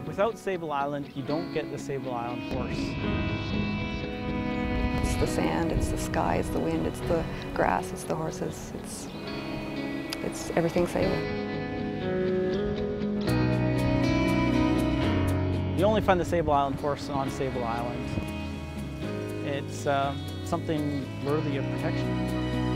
Without Sable Island, you don't get the Sable Island horse. It's the sand, it's the sky, it's the wind, it's the grass, it's the horses, it's everything Sable. You only find the Sable Island horse on Sable Island. It's something worthy of protection.